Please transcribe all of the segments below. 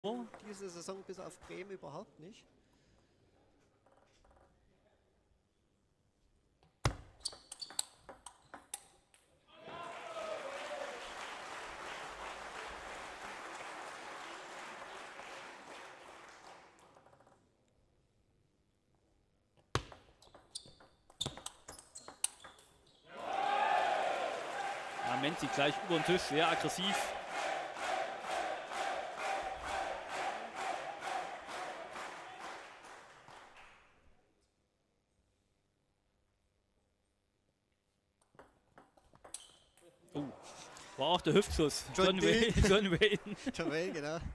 Diese Saison bis auf Bremen überhaupt nicht. Ja, Menzi gleich über den Tisch, sehr aggressiv. War auch der Hüftschuss. John Wayne. John Wayne, genau. Ja.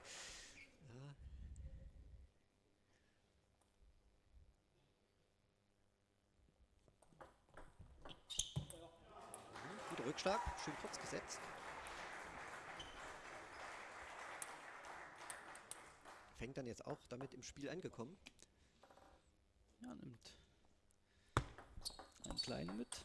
Guter Rückschlag, schön kurz gesetzt. Fängt dann jetzt auch damit im Spiel angekommen. Ja, nimmt einen kleinen mit.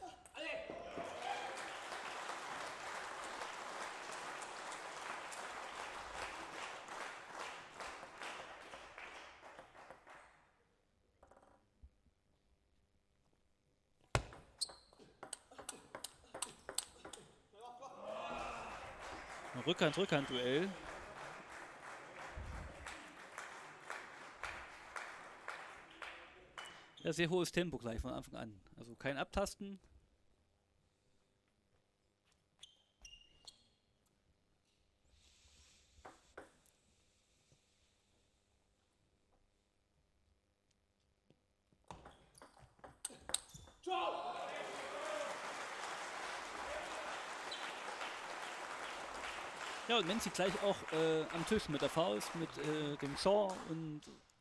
Ein Rückhand-Rückhand-Duell. Ja, sehr hohes Tempo gleich von Anfang an. Also kein Abtasten. Ja, und Menzi gleich auch am Tisch mit der Faust, mit dem Shaw und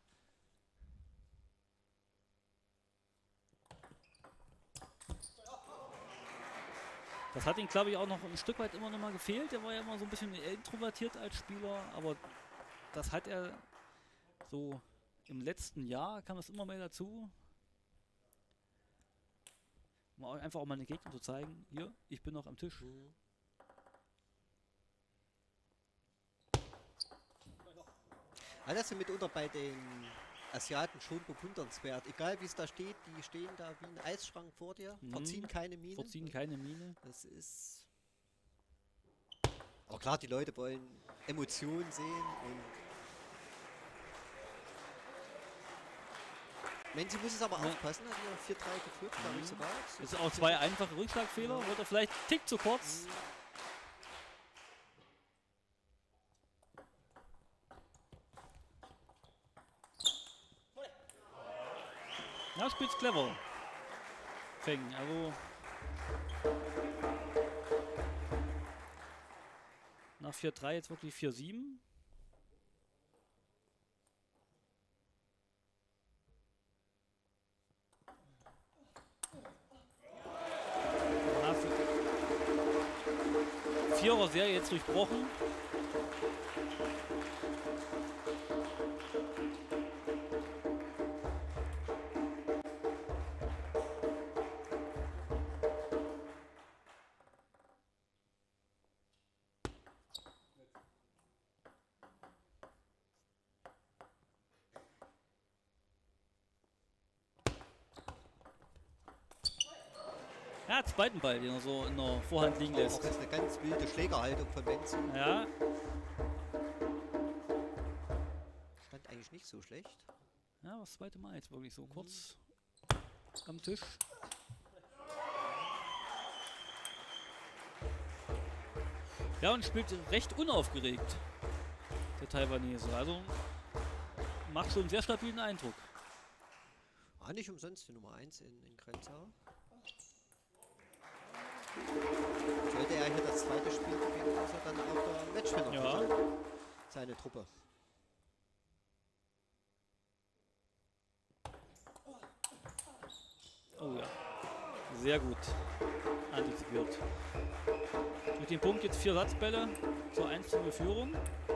das hat ihm, glaube ich, auch noch ein Stück weit immer noch mal gefehlt. Er war ja immer so ein bisschen introvertiert als Spieler, aber das hat er so im letzten Jahr, kam das immer mehr dazu. Um einfach auch mal den Gegner zu zeigen, hier, ich bin noch am Tisch. All das sind mitunter bei den Asiaten schon bewundernswert. Egal wie es da steht, die stehen da wie ein Eisschrank vor dir, verziehen keine Miene. Verziehen keine Miene. Das ist... Aber klar, die Leute wollen Emotionen sehen und... Menzi muss es aber aufpassen, hat hier 4-3 geführt, glaube ich sogar. Das sind auch zwei einfache Rückschlagfehler, wird er vielleicht einen Tick zu kurz. Ja, spielt's clever. Feng, also nach 4-3 jetzt wirklich 4-7. Vierer-Serie jetzt durchbrochen. Ja, zweiten Ball, den er so in der Vorhand liegen lässt. Das ist eine ganz wilde Schlägerhaltung von Menzi. Ja. Stand eigentlich nicht so schlecht. Ja, das zweite Mal jetzt wirklich so kurz am Tisch. Ja, und spielt recht unaufgeregt, der Taiwanese. Also macht schon einen sehr stabilen Eindruck. War nicht umsonst die Nummer 1 in Grenzau. Sollte er hier das zweite Spiel gewinnen, ist er dann auch der Matchwinner für seine Truppe. Oh ja, sehr gut antizipiert. Durch den Punkt jetzt 4 Satzbälle zur 1:0 Führung.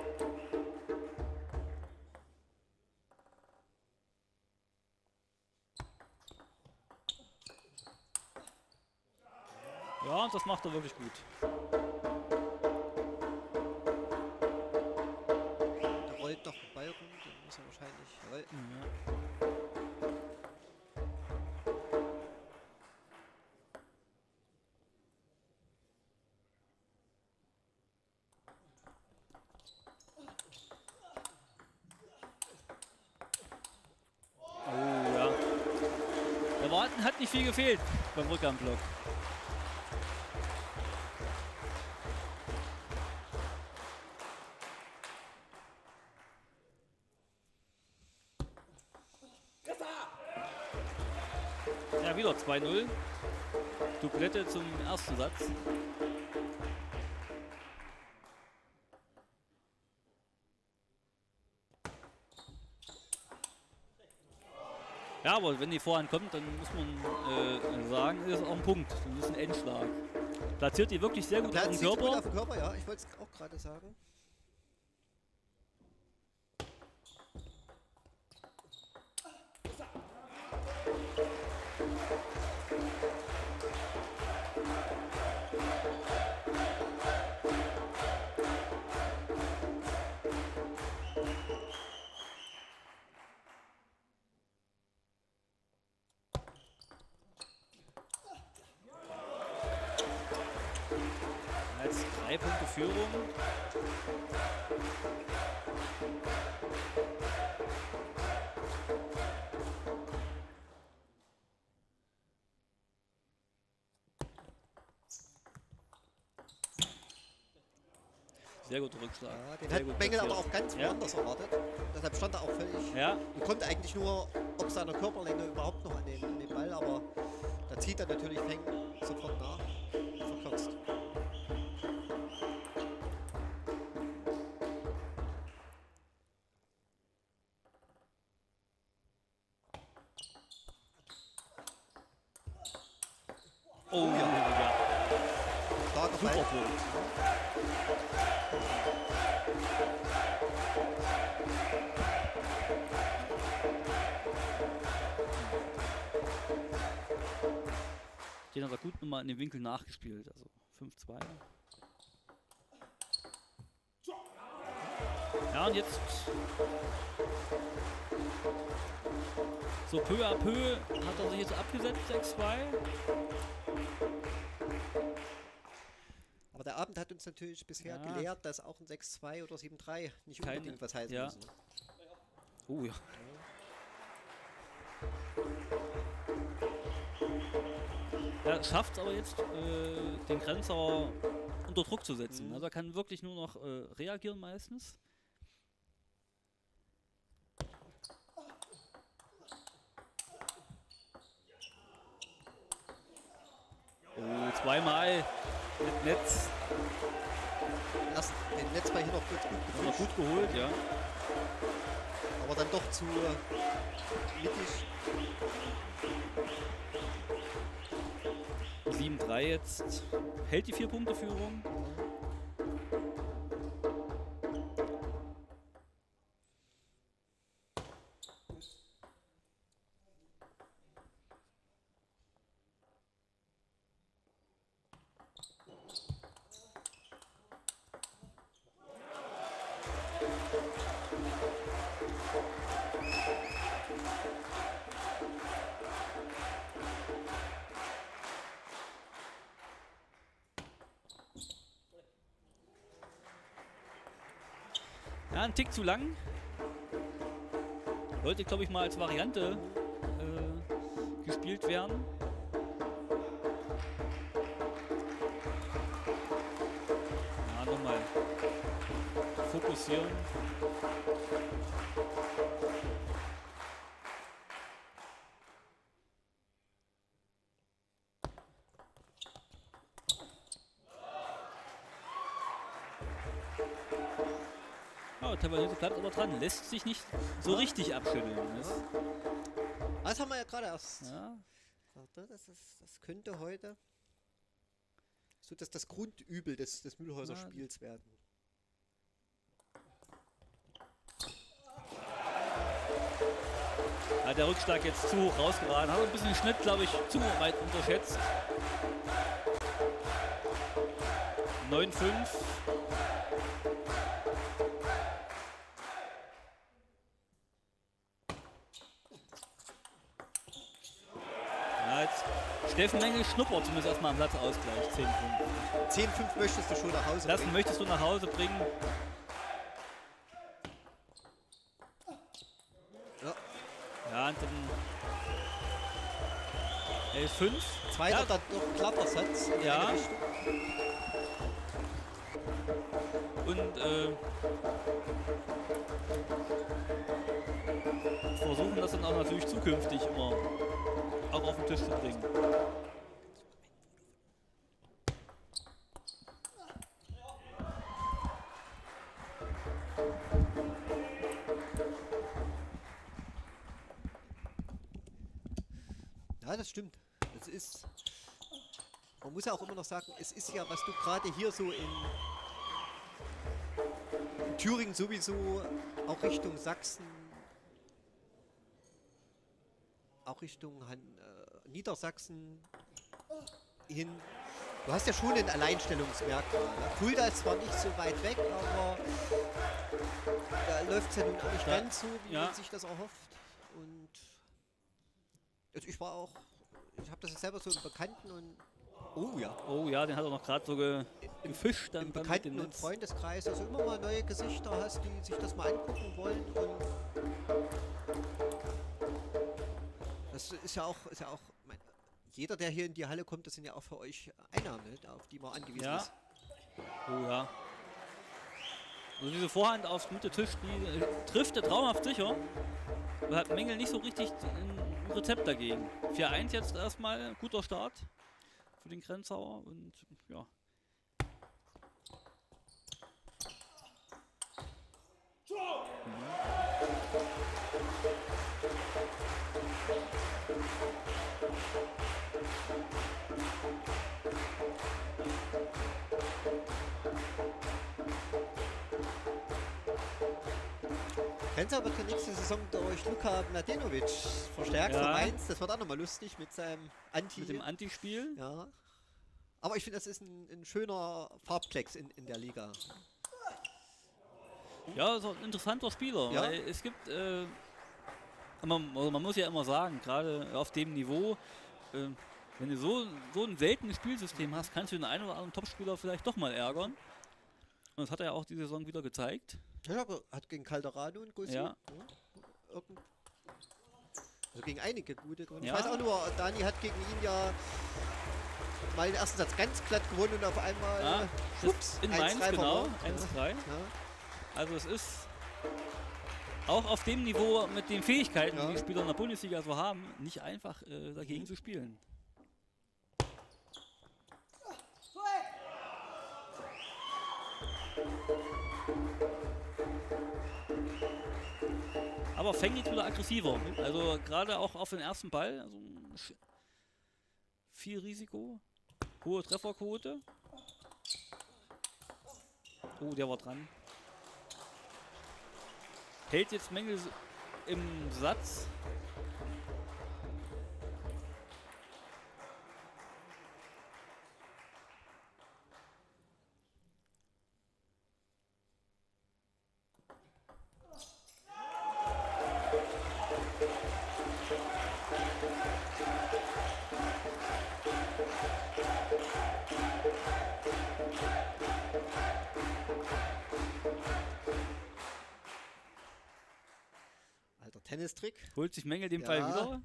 Ja, und das macht er wirklich gut. Da rollt noch 2 rum, den muss er wahrscheinlich. Jawohl. Ja. Oh ja. Der Warten hat nicht viel gefehlt beim Rückhandblock. Ja, wieder 2-0. Duplette zum ersten Satz. Ja, aber wenn die Vorhand kommt, dann muss man sagen, ist auch ein Punkt. Das ist ein Endschlag. Platziert die wirklich sehr gut auf den Gut Körper. auf den Körper, ja, ich wollte es auch gerade sagen. Jetzt 3 Punkte Führung. Sehr guter Rückschlag. Ja, den Sehr hat gut Bengel aber platziert. auch ganz Ja. woanders erwartet. Deshalb stand er auch völlig. Ja, Und konnte eigentlich nur ob seiner Körperlänge überhaupt noch an den Ball, aber da zieht er natürlich Feng sofort nach. Verkürzt. oh ja. Starker Super Ball. Punkt. Den hat er gut nochmal in den Winkel nachgespielt. Also 5-2. Ja, und jetzt so peu à peu hat er sich jetzt abgesetzt, 6-2. Aber der Abend hat uns natürlich bisher Ja. gelehrt, dass auch ein 6-2 oder 7-3 nicht Keine- unbedingt was heißen ja. müssen. Oh ja. Er schafft es aber jetzt, den Grenzer unter Druck zu setzen. Also er kann wirklich nur noch reagieren meistens. Oh, zweimal mit Netz. Erst den Netzball hier noch gut Haben wir gefischt, gut geholt, ja. aber dann doch zu mittig. 7-3 jetzt. Hält die 4-Punkte-Führung. Ja, ein Tick zu lang. Sollte, glaube ich, mal als Variante gespielt werden. Ja, nochmal fokussieren. Ja, Tabanese bleibt aber dran, lässt sich nicht so richtig abschütteln. Das haben wir ja gerade erst. Ja, Warte, das könnte heute so das Grundübel des Mühlhäuser Ja. Spiels werden. hat der Rückschlag jetzt zu hoch rausgeraten. Hat ein bisschen den Schnitt, glaube ich, zu weit unterschätzt. 9-5. Steffen Mengel schnuppert zumindest erstmal am Platzausgleich. 10-5. 10-5 möchtest du schon nach Hause Das bringen. möchtest du nach Hause bringen. Ja. Ja, und dann 11-5. Zweiter Ja. dann doch klapper Satz in Ja. eine Richtung. Und versuchen das dann auch natürlich zukünftig immer auch auf den Tisch zu bringen. Ja, das stimmt. Das ist. Man muss ja auch immer noch sagen, es ist ja, was du gerade hier so in Thüringen sowieso, auch Richtung Sachsen, auch Richtung Niedersachsen hin. Du hast ja schon ein Alleinstellungsmerkmal. Ne? Fulda ist zwar nicht so weit weg, aber da läuft es ja nun auch nicht Ja. ganz so, wie Ja. man sich das erhofft. Und also ich habe das jetzt selber so im Bekannten und Oh ja, den hat er noch gerade so gefischt. Dann im mit dem Bekannten- und Netz. Freundeskreis, also immer mal neue Gesichter hast, die sich das mal angucken wollen. Und das ist ja auch jeder, der hier in die Halle kommt, das sind ja auch für euch Einnahmen, ne, auf die man angewiesen Ja. ist. Oh ja. Also diese Vorhand aufs Mitte-Tisch, die trifft er traumhaft sicher. Da hat Mengel nicht so richtig ein Rezept dagegen. 4-1 jetzt erstmal, guter Start für den Grenzauer und ja. Penza wird für nächste Saison durch Luka Mladenovic verstärkt Ja. von Mainz. Das wird auch nochmal lustig mit seinem Anti. Mit dem Antispiel. Ja. Aber ich finde, das ist ein schöner Farbplex in der Liga. Ja, so ein interessanter Spieler. Ja. Weil es gibt, man muss ja immer sagen, gerade auf dem Niveau, wenn du so ein seltenes Spielsystem hast, kannst du den einen oder anderen Topspieler vielleicht doch mal ärgern. Und das hat er ja auch die Saison wieder gezeigt. Ja, aber hat gegen Calderano und Gossi. Ja. Also gegen einige gute gewonnen. Ja. Ich weiß auch nur, Dani hat gegen ihn ja mal den ersten Satz ganz glatt gewonnen und auf einmal Ja, schwupps, in 1-3 Mainz, genau, verloren. 1-3. Ja. Also es ist auch auf dem Niveau mit den Fähigkeiten, Ja. die die Spieler in der Bundesliga so haben, nicht einfach dagegen zu spielen. Aber Feng jetzt wieder aggressiver. Also gerade auch auf den ersten Ball. Also viel Risiko. Hohe Trefferquote. Oh, der war dran. Hält jetzt Mengel im Satz. Alter Tennistrick. Holt sich Mengel den Ja. Ball wieder.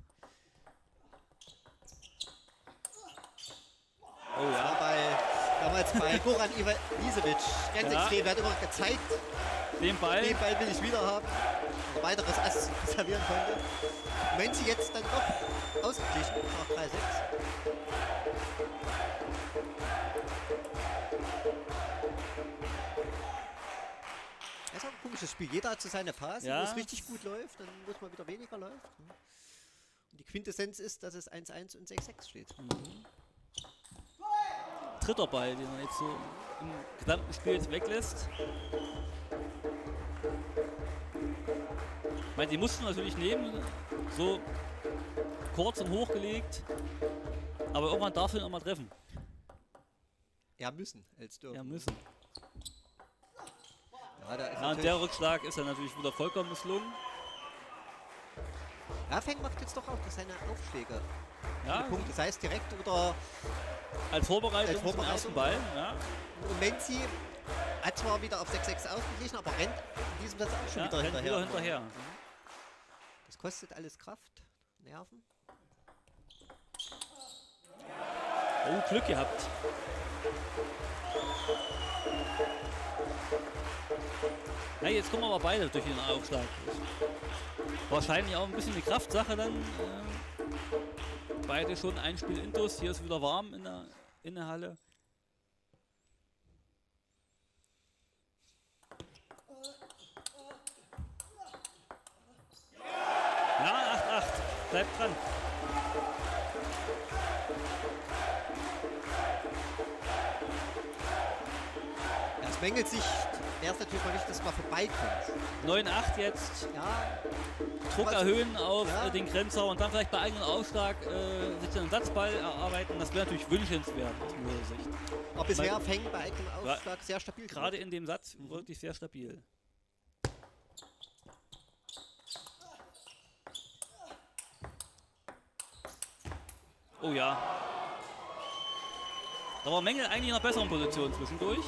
Oh ja. Damals bei Goran Ivanisevic. Ganz Ja. extrem. Er hat immer gezeigt, Den Ball. den Ball will ich wieder haben. Ein weiteres Ass servieren konnte. Wenn sie jetzt dann doch ausgeglichen nach 3-6. Das ist auch ein komisches Spiel. Jeder hat so seine Phase, Ja. wo es richtig gut läuft, dann wo es mal wieder weniger läuft. Und die Quintessenz ist, dass es 1-1 und 6-6 steht. Dritter Ball, den er jetzt so im gesamten Spiel jetzt weglässt. Ich meine, die mussten natürlich nehmen, so kurz und hochgelegt, aber irgendwann darf er ihn auch mal treffen. Ja, müssen, als dürfen. Ja, müssen. Ja, da ist Ja, und natürlich- der Rückschlag ist dann natürlich wieder vollkommen misslungen. Ja, Feng macht jetzt doch auch seine Aufschläge. Ja, Punkte, sei es direkt oder als Vorbereitung zum ersten Ball. Ja. und Menzi hat zwar wieder auf 6-6 ausgeglichen, aber rennt in diesem Satz auch schon wieder rennt hinterher. wieder hinterher. Das kostet alles Kraft, Nerven. Oh, Glück gehabt. Ja, jetzt kommen aber beide durch den Aufschlag. Wahrscheinlich auch ein bisschen die Kraftsache dann. Beide schon ein Spiel Intus. Hier ist wieder warm in der Halle. Ja, 8-8. Bleibt dran. Aus Mengelsicht wäre es natürlich mal nicht, dass man vorbeikommt. 9-8 jetzt. Ja, Druck erhöhen auf ja. den Grenzer und dann vielleicht bei eigenem Aufschlag sich einen Satzball erarbeiten. Das wäre natürlich wünschenswert aus meiner Sicht. aber bisher Feng bei eigenem Aufschlag sehr stabil. Gerade in dem Satz wirklich sehr stabil. Oh ja. Da war Mengel eigentlich in einer besseren Position zwischendurch.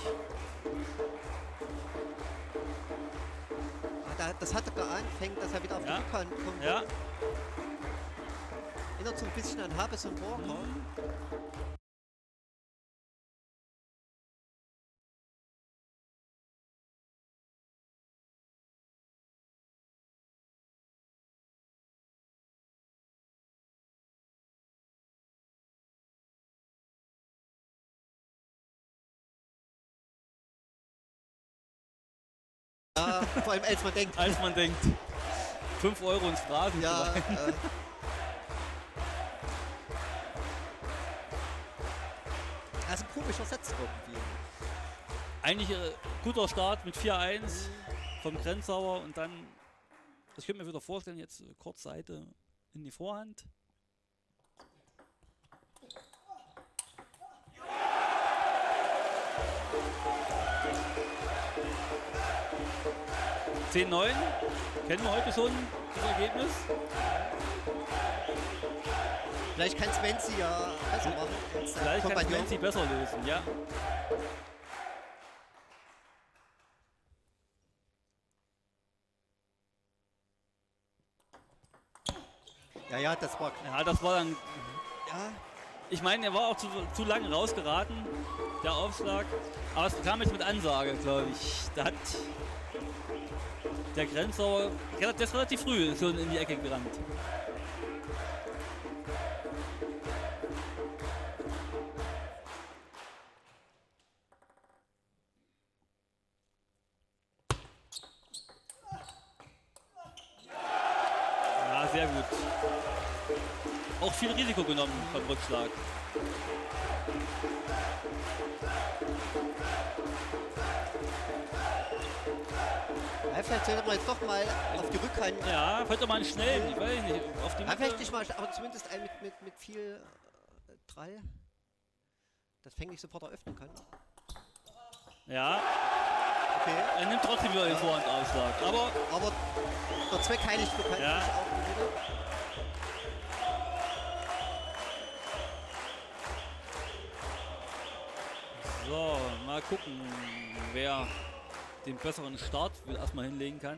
Das hat er geahnt, Feng, dass er wieder auf die Rückhand kommt. Ja. Erinnert so ein bisschen an Habes und Walker. Ja, vor allem als man denkt. Als man denkt. 5 Euro ins Phrasen. Ja, das ist ein komischer Satz irgendwie. Eigentlich guter Start mit 4-1 vom Grenzauer und dann, ich könnte mir wieder vorstellen, jetzt kurz Seite in die Vorhand. (10-9) kennen wir heute schon das Ergebnis. Vielleicht kann Svenzi ja besser machen. Vielleicht kann Svenzi besser lösen, ja. Ja, das war. Ja, das war dann. Ja. Ich meine, er war auch zu lange rausgeraten, der Aufschlag. Aber es kam jetzt mit Ansage, glaube ich. Da hat der Grenzauer, der ist relativ früh schon in die Ecke gerannt. Ja, sehr gut. Auch viel Risiko genommen beim Rückschlag. Ja, vielleicht sollte man jetzt doch mal auf die Rückhand. Ja, vielleicht doch mal einen schnellen, ich weiß nicht. Auf die Ja, vielleicht nicht mal, aber zumindest einen mit viel Drall. Das Feng nicht sofort eröffnen kann. Ja. Okay. Er nimmt trotzdem wieder den Vorhandaufschlag. Aber der Zweck heiligt bekanntlich Ja. auch wieder. So, mal gucken, wer den besseren Start erstmal hinlegen kann.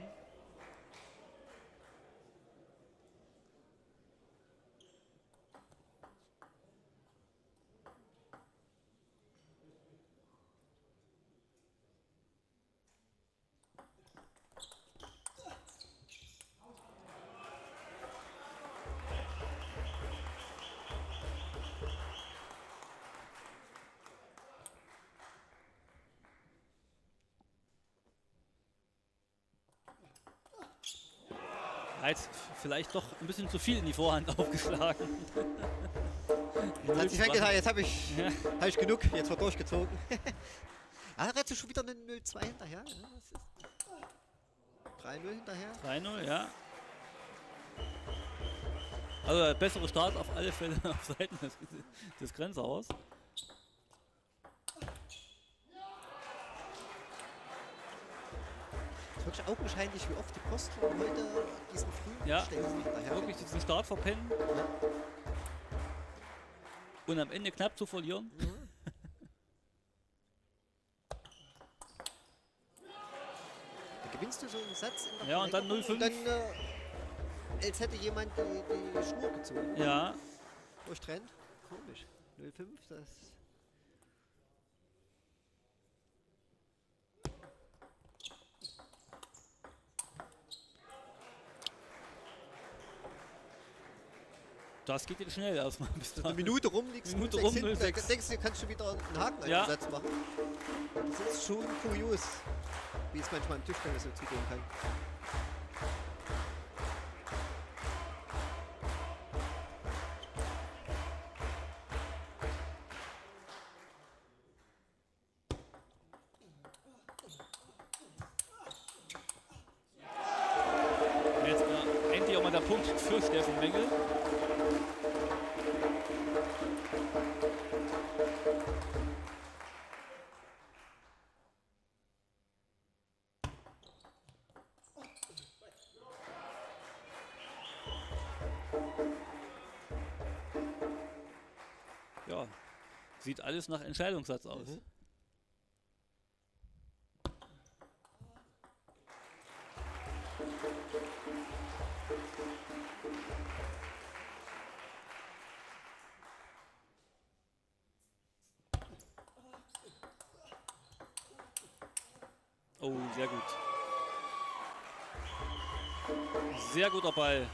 Jetzt vielleicht doch ein bisschen zu viel in die Vorhand aufgeschlagen. Jetzt hat sich gesagt, jetzt habe ich genug, jetzt wird durchgezogen. Ah, da du schon wieder eine 0-2 hinterher. Ja, 3-0 hinterher. 3-0, ja. Also der bessere Start auf alle Fälle auf Seiten des Grenzauers. Es eigentlich augenscheinlich, wie oft die Postler heute diesen frühen Ja, Stellen hinterher. wirklich diesen Start verpennen und am Ende knapp zu verlieren. Ja. Da gewinnst du so einen Satz in der Ja, und dann Verlängerung 0:5. und dann, als hätte jemand die Schnur gezogen. Ja, Durchtrennt. Komisch. 0,5, das. das geht jetzt schnell erstmal. Bis Eine dahin. Minute rum, liegst Minute 0,6 rum, hinten, da 0,6. denkst du, kannst du wieder einen Haken an Ja. den Satz machen. Das ist schon kurios, wie es manchmal im Tischtennis so zugehen kann. Jetzt endlich auch mal der Punkt für Steffen Mengel. Ja, sieht alles nach Entscheidungssatz aus. Mhm. Oh, sehr gut. Sehr guter Ball.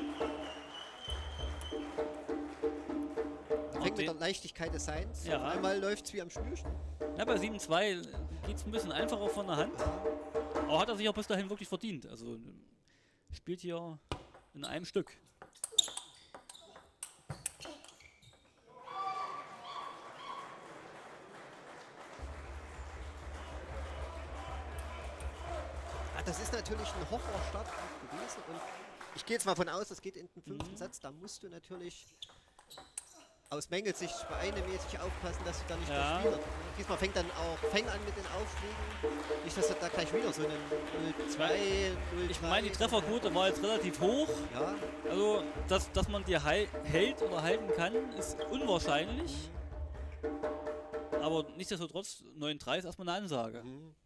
Fängt mit den- der Leichtigkeit des Seins. Ja. Auf einmal läuft es wie am Schnürchen. Ja, bei 7:2 geht es ein bisschen einfacher von der Hand. Aber hat er sich auch bis dahin wirklich verdient. Also spielt hier in einem Stück. Ah, das ist natürlich ein Horrorstart auch gewesen. Und ich gehe jetzt mal von aus, das geht in den fünften Satz. Da musst du natürlich aus Mengels Sicht beeinemäßig aufpassen, dass du da nicht Ja. das Spiel. Diesmal fängt dann auch Feng an mit den Aufschlägen. Nicht, dass er da gleich wieder so einen 0-2, 0-3. Ich meine, die Trefferquote war jetzt relativ hoch. Ja, Also, dass man die hält oder halten kann, ist unwahrscheinlich. Aber nichtsdestotrotz, 9:3 ist erstmal eine Ansage.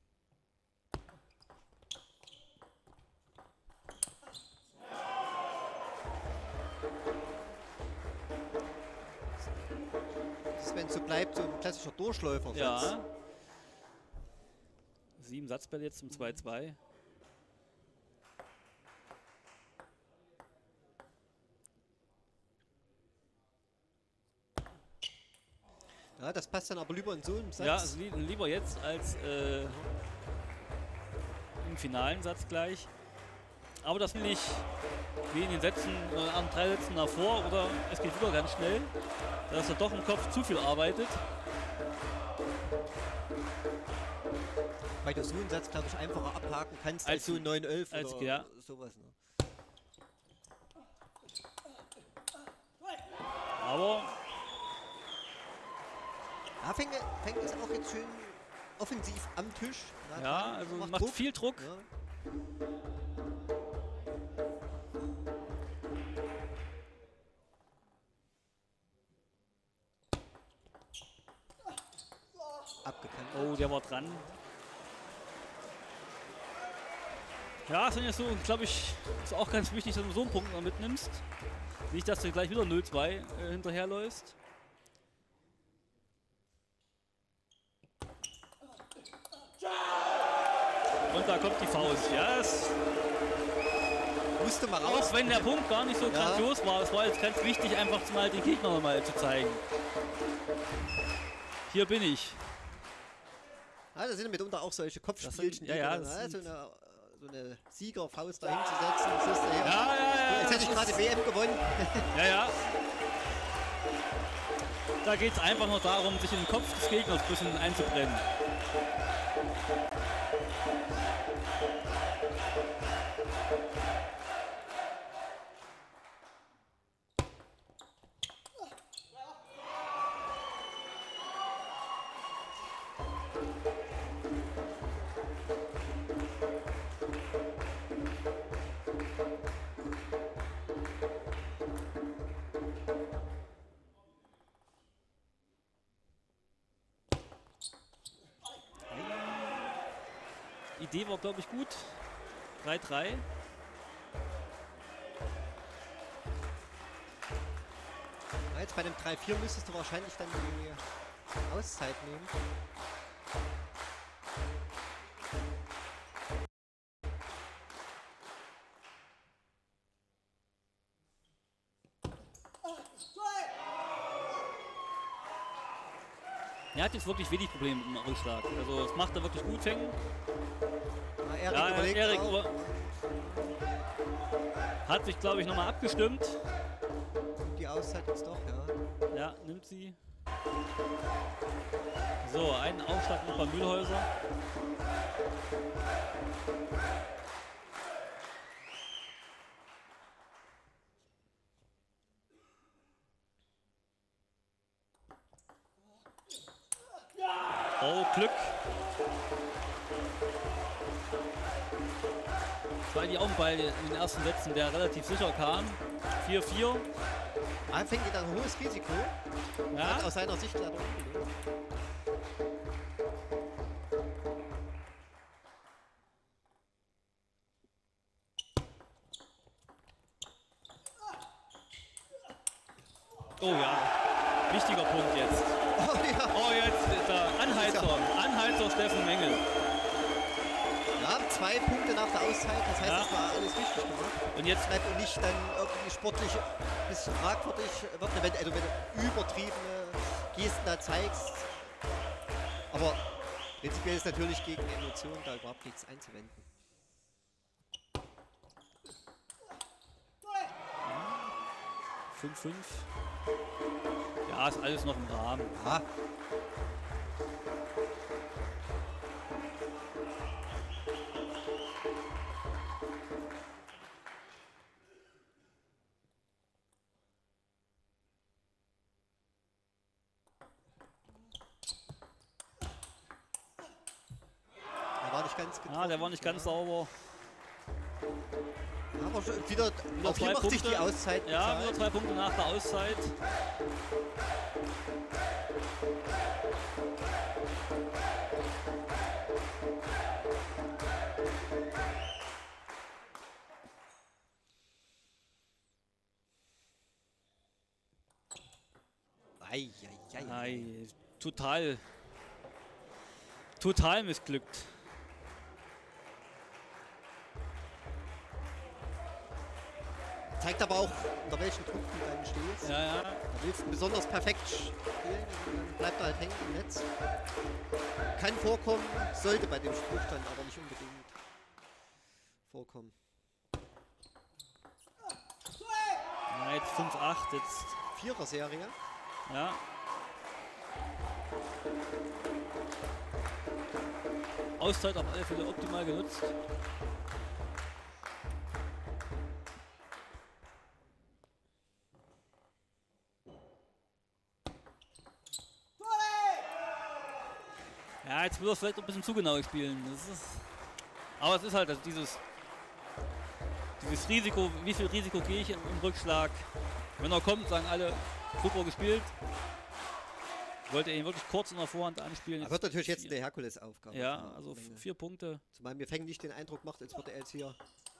das ist, wenn es so bleibt, so ein klassischer Durchläufer. Ja. 7 Satzbälle jetzt zum 2:2. Ja, das passt dann aber lieber in so einem Satz. Ja, also lieber jetzt als im finalen Satz gleich. Aber das will ich wie in den Sätzen, an 3 Sätzen davor, oder es geht wieder ganz schnell, dass er doch im Kopf zu viel arbeitet. Weil du so einen Satz, glaube ich, einfacher abhaken kannst als Als- so ein 9-11 als- oder ja. sowas. Ne? Aber Ja, Feng ist auch jetzt schön offensiv am Tisch. ja, also macht Druck. viel Druck. Ja. Abgekannt. Oh, der war dran. Ja, das sind jetzt so, glaube ich, ist auch ganz wichtig, dass du so einen Punkt noch mitnimmst. Nicht, dass du gleich wieder 0:2 hinterherläufst. Und da kommt die Faust. Ja, Musste mal raus. auch wenn der Punkt gar nicht so Ja. grandios war, es war jetzt ganz wichtig, einfach mal den Gegner nochmal zu zeigen. Hier bin ich. Ja, da sind mitunter auch solche Kopfspielchen, ja, die ja, dann, das so eine Siegerfaust dahin zu setzen. Siehst du hier. Ja, ja, Jetzt ja. hätte ich gerade WM gewonnen. Ja, ja. Da geht es einfach nur darum, sich in den Kopf des Gegners ein bisschen einzubrennen. Idee war, glaube ich, gut. 3-3. Jetzt bei dem 3-4 müsstest du wahrscheinlich dann die Auszeit nehmen. Er hat jetzt wirklich wenig Probleme mit dem Rückschlag. Also das macht er wirklich gut, Feng. Erik Ja, überlegt Erik auch. hat sich, glaube ich, nochmal abgestimmt. Die Auszeit jetzt doch, ja. Ja, nimmt sie. So, einen Aufschlag noch bei Mühlhäuser. Oh, Glück. Das war eigentlich auch ein Ball in den ersten Sätzen, der relativ sicher kam. 4-4. Fängt geht ein hohes Risiko. Ja. Hat aus seiner Sicht leider umgelegt. Oh ja, wichtiger Punkt jetzt. Oh ja. Oh, jetzt ist er Anheizer. Anheizer Steffen Mengel. Ja, 2 Punkte nach der Auszeit, das heißt, Ja. das war alles richtig gemacht. Und jetzt Bleibt und nicht dann irgendwie sportlich ein bisschen fragwürdig wird, wenn du übertriebene Gesten da zeigst. Aber prinzipiell ist natürlich gegen Emotionen da überhaupt nichts einzuwenden. Ja. 5-5. Ja, ist alles noch im Rahmen. Ja. Der war nicht ganz getroffen. Ja, der war nicht ganz sauber. Aber schon wieder auch hier 2 macht sich die Punkte. Auszeit Ja, bezahlt. wieder 2 Punkte nach der Auszeit. Ei, total missglückt. Zeigt aber auch, unter welchem Druck du dann stehst. Ja, ja. Du willst besonders perfekt spielen, dann bleibt er halt hängen im Netz. Kann vorkommen, sollte bei dem Spielstand aber nicht unbedingt vorkommen. Ja, jetzt 5-8, jetzt. 4er-Serie. Ja. Auszeit auf alle Fälle optimal genutzt. Ja, jetzt will er vielleicht ein bisschen zu genau spielen. Das ist, aber es ist halt dieses Risiko, wie viel Risiko gehe ich im Rückschlag. Wenn er kommt, sagen alle, super gespielt. Wollte er ihn wirklich kurz in der Vorhand anspielen. Er wird natürlich jetzt eine Herkulesaufgabe. Ja, also 4 Punkte. Zumal mir Feng nicht den Eindruck macht, als würde er jetzt hier.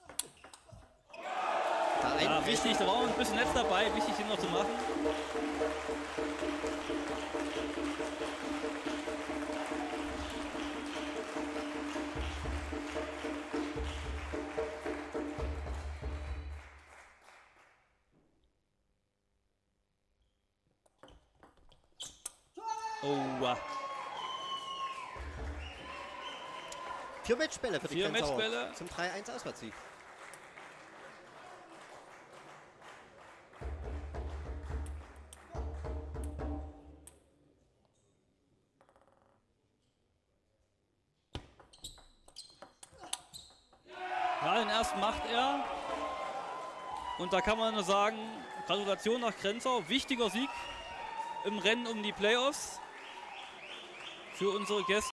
Ja, wichtig, da war auch ein bisschen Netz dabei, wichtig ihn noch zu machen. Oh, 4 Matchbälle für die 4 Grenzauer Matchbälle. zum 3-1 Auswärtssieg. Ja, den ersten macht er. Und da kann man nur sagen, Gratulation nach Grenzau. Wichtiger Sieg im Rennen um die Playoffs für unsere Gäste.